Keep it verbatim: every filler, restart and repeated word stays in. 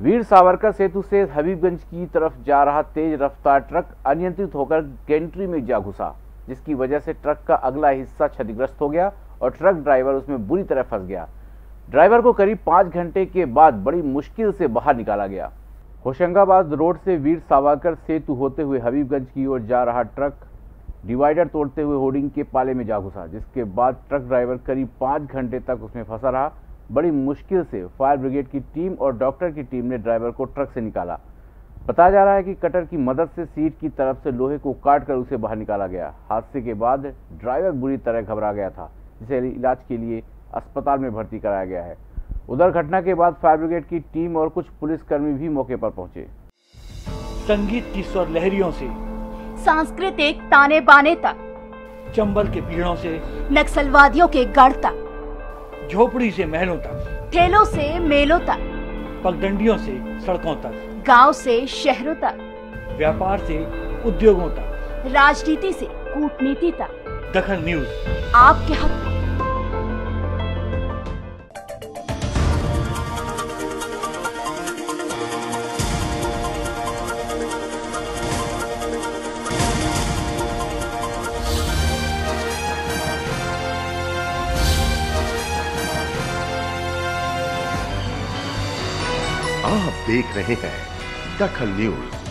वीर सावरकर सेतु से हबीबगंज की तरफ जा रहा तेज रफ्तार ट्रक अनियंत्रित होकर गैंट्री में जा घुसा, जिसकी वजह से ट्रक का अगला हिस्सा क्षतिग्रस्त हो गया और ट्रक ड्राइवर उसमें बुरी तरह फंस गया। ड्राइवर को करीब पाँच घंटे के बाद बड़ी मुश्किल से बाहर निकाला गया। होशंगाबाद रोड से वीर सावरकर सेतु होते हुए हबीबगंज की ओर जा रहा ट्रक डिवाइडर तोड़ते हुए होर्डिंग के पाले में जा घुसा, जिसके बाद ट्रक ड्राइवर करीब पाँच घंटे तक उसमें फंसा रहा। बड़ी मुश्किल से फायर ब्रिगेड की टीम और डॉक्टर की टीम ने ड्राइवर को ट्रक से निकाला। बताया जा रहा है कि कटर की मदद से सीट की तरफ से लोहे को काटकर उसे बाहर निकाला गया। हादसे के बाद ड्राइवर बुरी तरह घबरा गया था, जिसे इलाज के लिए अस्पताल में भर्ती कराया गया है। उधर घटना के बाद फायर ब्रिगेड की टीम और कुछ पुलिसकर्मी भी मौके पर पहुंचे। संगीत की स्वर लहरियों से सांस्कृतिक ताने बाने तक, चंबल के पीड़ों से नक्सलवादियों के गढ़ तक, झोपड़ी से महलों तक, ठेलों से मेलों तक, पगडंडियों से सड़कों तक, गांव से शहरों तक, व्यापार से उद्योगों तक, राजनीति से कूटनीति तक, दखल न्यूज आपके हक में। आप देख रहे हैं दखल न्यूज।